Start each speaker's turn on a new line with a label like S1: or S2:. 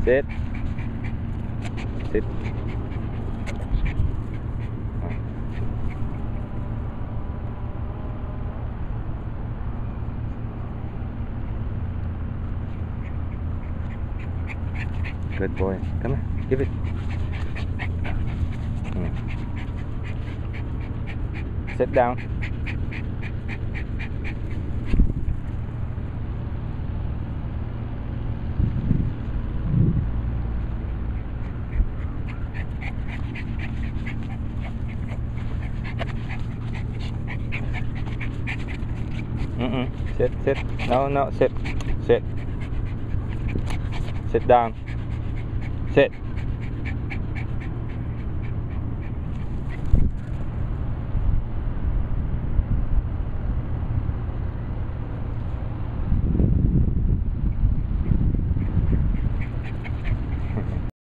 S1: Sit. Sit. Good boy. Come on, give it. Sit down. Sit, sit. No, no, sit. Sit. Sit down. Sit.